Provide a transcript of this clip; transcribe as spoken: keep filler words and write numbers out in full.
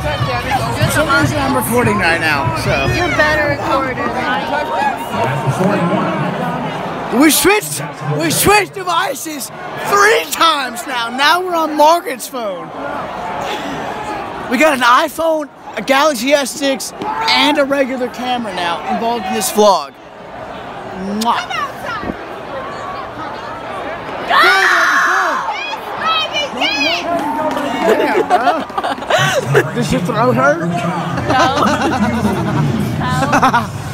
For some reason I'm recording right now, so. You're better recorder than I am. We switched, we switched devices three times now. Now we're on Margaret's phone. We got an iPhone, a Galaxy S six, and a regular camera now involved in this vlog. Mwah. Yeah, bro. Did you throw her? No. No.